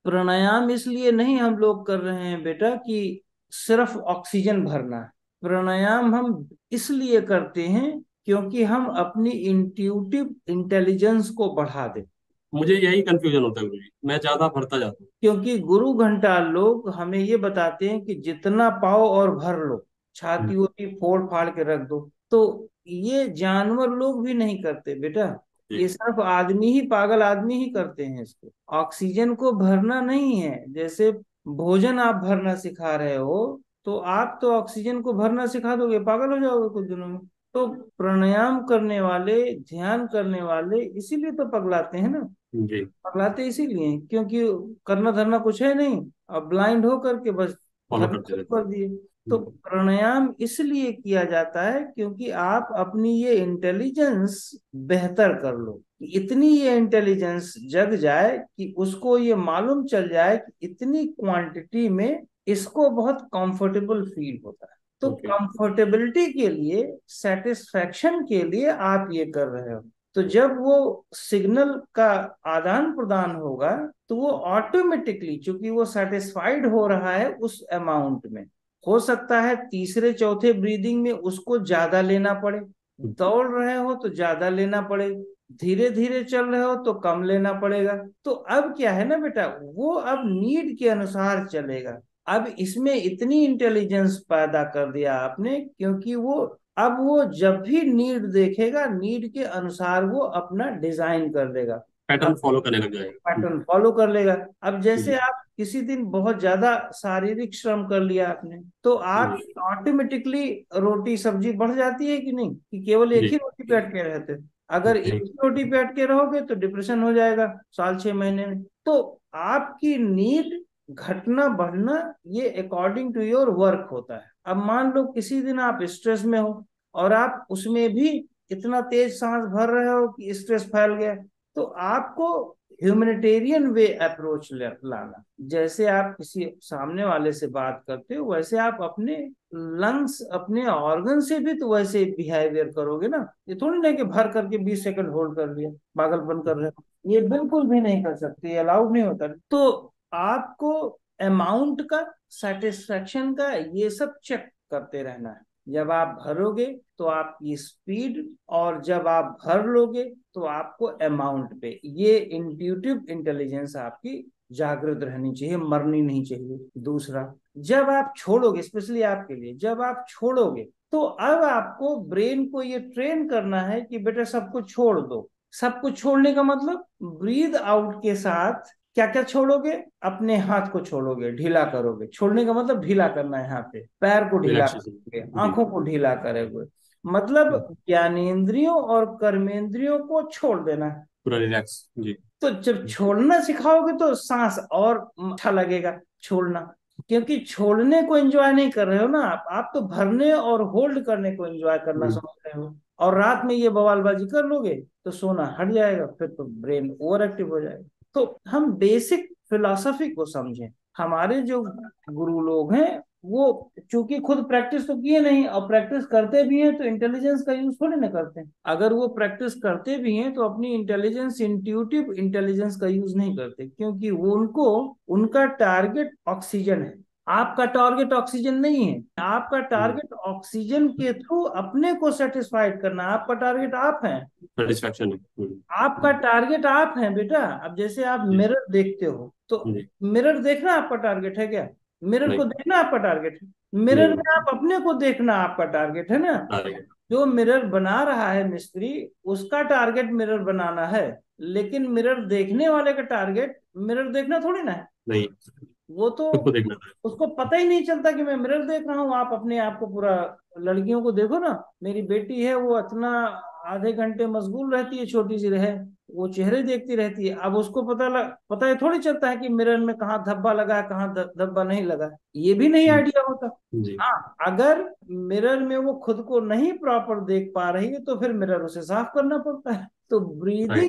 प्राणायाम इसलिए नहीं हम लोग कर रहे हैं बेटा कि सिर्फ ऑक्सीजन भरना है। प्राणायाम हम इसलिए करते हैं क्योंकि हम अपनी इंट्यूटिव इंटेलिजेंस को बढ़ा दें। मुझे यही कंफ्यूजन होता है गुरु जी, मैं ज्यादा भरता जाता हूँ। क्योंकि गुरु घंटा लोग हमें ये बताते हैं कि जितना पाओ और भर लो, हम्म, छाती वोती फोड़ फाड़ के रख दो। तो ये जानवर लोग भी नहीं करते बेटा, जी। ये सिर्फ आदमी ही, पागल आदमी ही करते हैं इसको। ऑक्सीजन को भरना नहीं है। जैसे भोजन आप भरना सिखा रहे हो, तो आप तो ऑक्सीजन को भरना सिखा दोगे, पागल हो जाओगे कुछ दिनों में। तो प्राणायाम करने वाले, ध्यान करने वाले इसीलिए तो पगलाते हैं ना। जी। पगलाते इसीलिए हैं क्योंकि करना धरना कुछ है नहीं, अब ब्लाइंड हो करके बस फॉलो धरना करते शुरू रहते कर दिए। हैं। तो प्राणायाम इसलिए किया जाता है क्योंकि आप अपनी ये इंटेलिजेंस बेहतर कर लो, इतनी ये इंटेलिजेंस जग जाए कि उसको ये मालूम चल जाए कि इतनी क्वांटिटी में इसको बहुत कंफर्टेबल फील होता है। तो ओके। कंफर्टेबिलिटी के लिए, सेटिस्फैक्शन के लिए आप ये कर रहे हो। तो जब वो सिग्नल का आदान प्रदान होगा, तो वो ऑटोमेटिकली, चूंकि वो सेटिस्फाइड हो रहा है उस अमाउंट में, हो सकता है तीसरे चौथे ब्रीदिंग में उसको ज्यादा लेना पड़े। दौड़ रहे हो तो ज्यादा लेना पड़े, धीरे धीरे चल रहे हो तो कम लेना पड़ेगा। तो अब क्या है ना बेटा, वो अब नीड के अनुसार चलेगा। अब इसमें इतनी इंटेलिजेंस पैदा कर दिया आपने, क्योंकि वो अब वो जब भी नीड देखेगा, नीड के अनुसार वो अपना डिजाइन कर देगा। पैटर्न अब फॉलो करने लग जाएगा। पैटर्न फॉलो कर लेगा। अब जैसे जी। आप किसी दिन बहुत ज्यादा शारीरिक श्रम कर लिया आपने, तो आप जी। ऑटोमेटिकली रोटी सब्जी बढ़ जाती है कि नहीं, कि केवल एक जी। ही रोटी पे अटके रहते हैं। अगर एक नहीं। ही रोटी पे अटके रहोगे तो डिप्रेशन हो जाएगा साल 6 महीने में। तो आपकी नीड घटना बढ़ना, ये अकॉर्डिंग टू योर वर्क होता है। अब मान लो किसी दिन आप स्ट्रेस में हो और आप उसमें भी इतना तेज सांस भर रहे हो कि स्ट्रेस फैल गया, तो आपको ह्यूमैनिटेरियन वे अप्रोच लाना। जैसे आप किसी सामने वाले से बात करते हो, वैसे आप अपने लंग्स, अपने ऑर्गन से भी तो वैसे बिहेवियर करोगे ना। ये थोड़ी ना कि भर करके 20 सेकंड होल्ड कर लिया, पागलपन कर रहे हो। ये बिल्कुल भी नहीं कर सकते, अलाउड नहीं होता। तो आपको अमाउंट का, सेटिस्फेक्शन का, ये सब चेक करते रहना है। जब आप भरोगे तो आपकी स्पीड, और जब आप भर लोगे तो आपको अमाउंट पे, ये इंट्यूटिव इंटेलिजेंस आपकी जागृत रहनी चाहिए, मरनी नहीं चाहिए। दूसरा, जब आप छोड़ोगे, स्पेशली आपके लिए, जब आप छोड़ोगे तो अब आपको ब्रेन को ये ट्रेन करना है कि बेटा सब कुछ छोड़ दो। सब कुछ छोड़ने का मतलब, ब्रीद आउट के साथ क्या क्या छोड़ोगे? अपने हाथ को छोड़ोगे, ढीला करोगे। छोड़ने का मतलब ढीला करना है, यहाँ पे पैर को ढीला रिलैक्सेशन। करोगे, जी। आंखों को ढीला करोगे। मतलब ज्ञानेंद्रियों और कर्मेंद्रियों को छोड़ देना है। पूरा रिलैक्स। जी। तो जब छोड़ना सिखाओगे तो सांस और अच्छा लगेगा छोड़ना। क्योंकि छोड़ने को एंजॉय नहीं कर रहे हो ना आप तो भरने और होल्ड करने को एंजॉय करना हम्म। समझ रहे हो। और रात में ये बवालबाजी कर लोगे तो सोना हट जाएगा, फिर तो ब्रेन ओवर एक्टिव हो जाएगा। तो हम बेसिक फिलॉसफी को समझें। हमारे जो गुरु लोग हैं, वो चूंकि खुद प्रैक्टिस तो किए नहीं, और प्रैक्टिस करते भी हैं तो इंटेलिजेंस का यूज थोड़ी ना करते हैं। अगर वो प्रैक्टिस करते भी हैं तो अपनी इंटेलिजेंस, इंट्यूटिव इंटेलिजेंस का यूज नहीं करते, क्योंकि वो उनको, उनका टारगेट ऑक्सीजन है। आपका टारगेट ऑक्सीजन नहीं है। आपका टारगेट ऑक्सीजन के थ्रू अपने को सेटिस्फाइड करना, आपका टारगेट आप हैं। सेटिस्फैक्शन है। आपका टारगेट आप हैं बेटा। अब जैसे आप जी। मिरर देखते हो तो जी। मिरर देखना आपका टारगेट है क्या? मिरर नहीं। को देखना आपका टारगेट है? नहीं मिरर में नहीं। आप अपने को देखना आपका टारगेट है ना। अरे। जो मिरर बना रहा है मिस्त्री, उसका टारगेट मिरर बनाना है। लेकिन मिरर देखने वाले का टारगेट मिरर देखना थोड़ी ना है। नहीं, वो तो, खुद को देखना था। उसको पता ही नहीं चलता कि मैं मिरर देख रहा हूँ। आप अपने आप को पूरा, लड़कियों को देखो ना, मेरी बेटी है वो इतना आधे घंटे मशगूल रहती है, छोटी सी रहे, वो चेहरे देखती रहती है। अब उसको पता है थोड़ी चलता है कि मिरर में कहाँ धब्बा लगा है, कहाँ धब्बा नहीं लगा है। ये भी नहीं आइडिया होता। जी। हाँ, अगर मिरर में वो खुद को नहीं प्रॉपर देख पा रही है तो फिर मिरर उसे साफ करना पड़ता है। तो ब्रीदिंग राइट।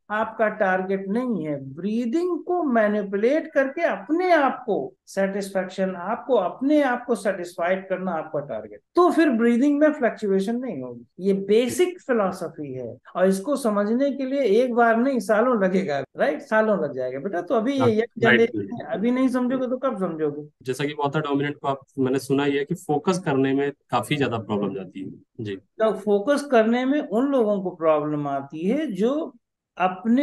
आपका टारगेट नहीं है। ब्रीदिंग को मैनिपुलेट करके अपने आप को सेटिस्फेक्शन, आपको अपने आप को सेटिस्फाइड करना आपका टारगेट, तो फिर ब्रीदिंग में फ्लक्चुएशन नहीं होगी। ये बेसिक फिलॉसफी है, और इसको समझने के लिए एक बार नहीं, सालों लगेगा, राइट, सालों लग जाएगा बेटा। तो अभी ये यंग राइट। जनरेशन है, अभी नहीं समझोगे तो कब समझोगे। जैसा कि ऑथर डोमिनेंट को आप, मैंने सुना ही है कि फोकस करने में काफी ज्यादा प्रॉब्लम जाती है जी। तो फोकस करने में उन लोगों को प्रॉब्लम आती है जो अपने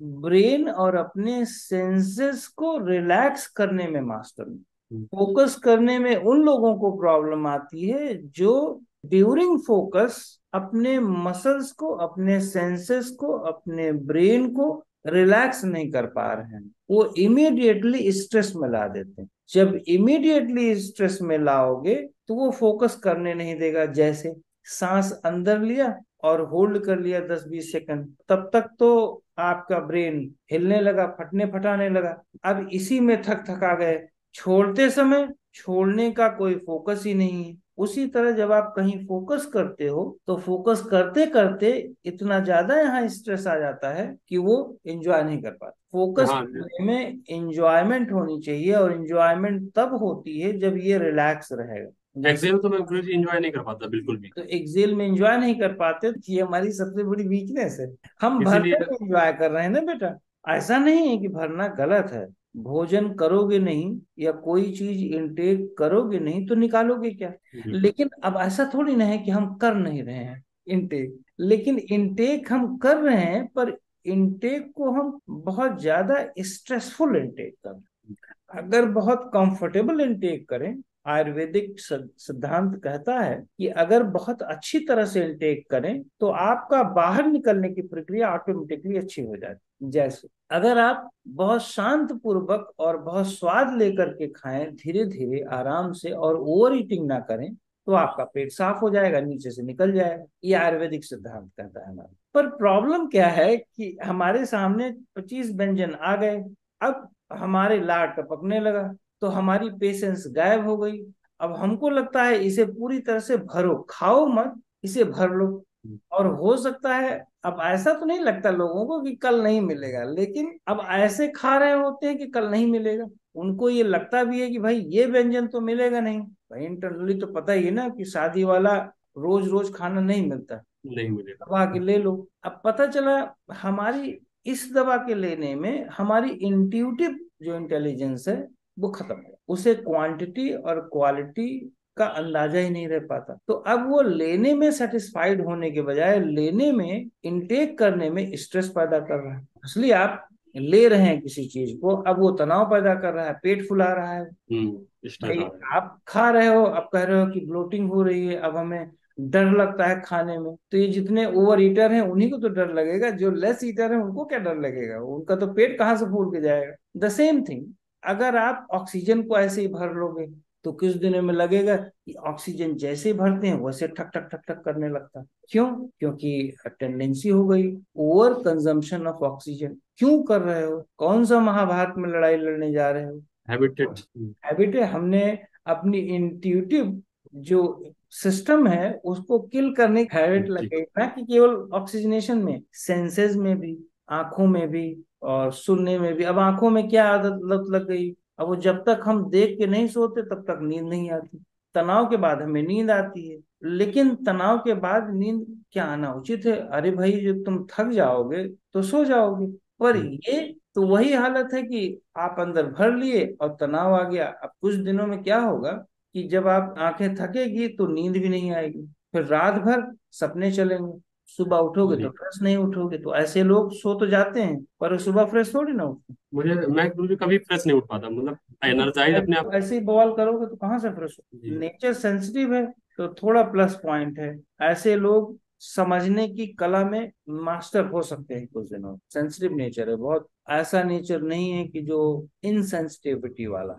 ब्रेन और अपने सेंसेस को रिलैक्स करने में मास्टर हैं। हम्म। फोकस करने में उन लोगों को प्रॉब्लम आती है जो ड्यूरिंग फोकस अपने मसल्स को, अपने सेंसेस को, अपने ब्रेन को रिलैक्स नहीं कर पा रहे हैं, वो इमीडिएटली स्ट्रेस में ला देते हैं। जब इमीडिएटली स्ट्रेस में लाओगे तो वो फोकस करने नहीं देगा। जैसे सांस अंदर लिया और होल्ड कर लिया 10-20 सेकंड, तब तक तो आपका ब्रेन हिलने लगा, फटने फटाने लगा, अब इसी में थक थका गए, छोड़ते समय छोड़ने का कोई फोकस ही नहीं है। उसी तरह जब आप कहीं फोकस करते हो तो फोकस करते करते इतना ज्यादा यहाँ स्ट्रेस आ जाता है कि वो एंजॉय नहीं कर पाते। फोकस हाँ, करने में एंजॉयमेंट होनी चाहिए, और एंजॉयमेंट तब होती है जब ये रिलैक्स रहेगा। जैसे एक्सेल तो मैं गुरु जी इंजॉय नहीं कर पाता बिल्कुल भी। तो एक्सेल में एंजॉय नहीं कर पाते, तो ये हमारी सबसे बड़ी वीकनेस है। हम भरते इसीलिए में एंजॉय कर रहे हैं ना बेटा। ऐसा नहीं है कि भरना गलत है। भोजन करोगे नहीं या कोई चीज इनटेक करोगे नहीं तो निकालोगे क्या। बिल्कुल। लेकिन अब ऐसा थोड़ी ना है कि हम कर नहीं रहे हैं इनटेक, लेकिन इनटेक हम कर रहे हैं, पर इनटेक को हम बहुत ज्यादा स्ट्रेसफुल इनटेक कर रहे हैं। अगर बहुत कंफर्टेबल इनटेक करें, आयुर्वेदिक सिद्धांत कहता है कि अगर बहुत अच्छी तरह से इनटेक करें तो आपका बाहर निकलने की प्रक्रिया ऑटोमेटिकली अच्छी हो जाती है। जैसे अगर आप बहुत शांत पूर्वक और बहुत स्वाद लेकर के खाएं, धीरे धीरे आराम से, और ओवर ईटिंग ना करें, तो आपका पेट साफ हो जाएगा, नीचे से निकल जाएगा। ये आयुर्वेदिक सिद्धांत कहता है हमारा। पर प्रॉब्लम क्या है कि हमारे सामने 25 व्यंजन आ गए, अब हमारे लार टपकने लगा, तो हमारी पेशेंस गायब हो गई। अब हमको लगता है इसे पूरी तरह से भरो, खाओ मत, इसे भर लो। और हो सकता है, अब ऐसा तो नहीं लगता लोगों को कि कल नहीं मिलेगा, लेकिन अब ऐसे खा रहे होते हैं कि कल नहीं मिलेगा। उनको ये लगता भी है कि भाई ये व्यंजन तो मिलेगा नहीं। भाई इंटरनली तो पता ही है ना कि शादी वाला रोज रोज खाना नहीं मिलता, नहीं मिलेगा। दबा के ले लो। अब पता चला हमारी इस दवा के लेने में हमारी इंट्यूटिव जो इंटेलिजेंस है वो खत्म है, उसे क्वांटिटी और क्वालिटी का अंदाजा ही नहीं रह पाता। तो अब वो लेने में सेटिस्फाइड होने के बजाय लेने में, इनटेक करने में स्ट्रेस पैदा कर रहा है। इसलिए आप ले रहे हैं किसी चीज को, अब वो तनाव पैदा कर रहा है, पेट फुला रहा है। स्ट्रेस भाई आ रहा आप खा रहे हो, अब कह रहे हो कि ब्लोटिंग हो रही है, अब हमें डर लगता है खाने में। तो ये जितने ओवर ईटर हैं उन्हीं को तो डर लगेगा, जो लेस ईटर हैं उनको क्या डर लगेगा, उनका तो पेट कहाँ से फूल के जाएगा। द सेम थिंग, अगर आप ऑक्सीजन को ऐसे ही भर लोगे तो कुछ दिनों में लगेगा कि ऑक्सीजन जैसे भरते हैं वैसे ठक ठक ठक ठक करने लगता है। क्यों? क्योंकि टेंडेंसी हो गई ओवर कंजम्पशन ऑफ ऑक्सीजन। क्यों कर रहे हो? कौन सा महाभारत में लड़ाई लड़ने जा रहे हो? है, हैबिटेड। हैबिट है। हमने अपनी इंट्यूटिव जो सिस्टम है उसको किल करने की हैबिट लग जी। गई, ना कि केवल ऑक्सीजनेशन में, सेंसेस में भी, आंखों में भी और सुनने में भी। अब आंखों में क्या आदत लत लग गई, अब वो जब तक हम देख के नहीं सोते तब तक नींद नहीं आती। तनाव के बाद हमें नींद आती है, लेकिन तनाव के बाद नींद क्या आना उचित है? अरे भाई, जो तुम थक जाओगे तो सो जाओगे। पर ये तो वही हालत है कि आप अंदर भर लिए और तनाव आ गया। अब कुछ दिनों में क्या होगा कि जब आप आंखें थकेगी तो नींद भी नहीं आएगी, फिर रात भर सपने चलेंगे, सुबह उठोगे तो जी। फ्रेश नहीं उठोगे। तो ऐसे लोग सो तो जाते हैं पर सुबह फ्रेश थोड़ी ना उठते। मुझे कभी फ्रेश नहीं उठ पाता, मतलब एनर्जाइज अपने आप। ऐसे ही बवाल करोगे तो कहाँ से फ्रेश हो? जी। नेचर सेंसिटिव है, तो थोड़ा प्लस पॉइंट है। ऐसे लोग समझने की कला में मास्टर हो सकते हैं कुछ दिनों। सेंसिटिव नेचर है बहुत, ऐसा नेचर नहीं है कि जो इनसेंसिटिविटी वाला।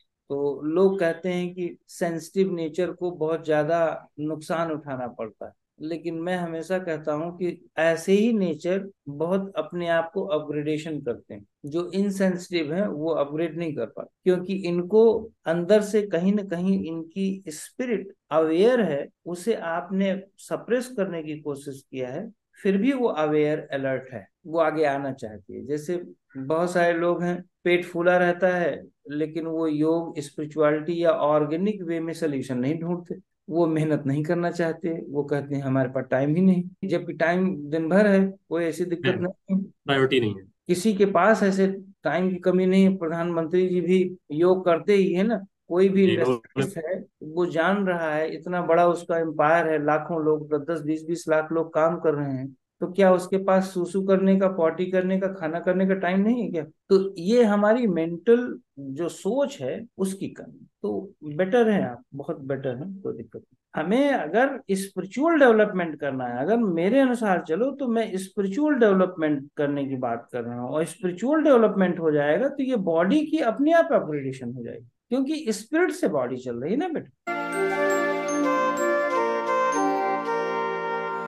तो लोग कहते हैं कि सेंसिटिव नेचर को बहुत ज्यादा नुकसान उठाना पड़ता है, लेकिन मैं हमेशा कहता हूं कि ऐसे ही नेचर बहुत अपने आप को अपग्रेडेशन करते हैं। जो इनसेंसिटिव है वो अपग्रेड नहीं कर पाते, क्योंकि इनको अंदर से कहीं ना कहीं इनकी स्पिरिट अवेयर है, उसे आपने सप्रेस करने की कोशिश किया है, फिर भी वो अवेयर अलर्ट है। वो आगे आना चाहती है। जैसे बहुत सारे लोग हैं, पेट फूला रहता है लेकिन वो योग, स्पिरिचुअलिटी या ऑर्गेनिक वे में सोल्यूशन नहीं ढूंढते, वो मेहनत नहीं करना चाहते, वो कहते हैं हमारे पास टाइम ही नहीं, जबकि टाइम दिन भर है, कोई ऐसी दिक्कत नहीं है। प्रायोरिटी नहीं है। किसी के पास ऐसे टाइम की कमी नहीं है, प्रधानमंत्री जी भी योग करते ही है ना। कोई भी जी उन्होंने। इंडस्ट्रियलिस्ट है, वो जान रहा है, इतना बड़ा उसका एम्पायर है, लाखों लोग, 10-10 20-20 लाख लोग काम कर रहे हैं, तो क्या उसके पास सूसू करने का, पॉटी करने का, खाना करने का टाइम नहीं है क्या? तो ये हमारी मेंटल जो सोच है उसकी कमी। तो बेटर है, आप बहुत बेटर हैं, कोई दिक्कत नहीं। हमें अगर स्पिरिचुअल डेवलपमेंट करना है, अगर मेरे अनुसार चलो, तो मैं स्पिरिचुअल डेवलपमेंट करने की बात कर रहा हूँ। और स्पिरिचुअल डेवलपमेंट हो जाएगा तो ये बॉडी की अपने आप अपग्रेडेशन हो जाएगी, क्योंकि स्पिरिट से बॉडी चल रही है ना बेटा।